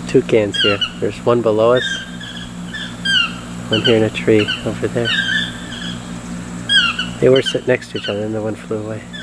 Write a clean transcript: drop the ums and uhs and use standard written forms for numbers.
toucans here. There's one below us, one here in a tree over there. They were sitting next to each other and the one flew away.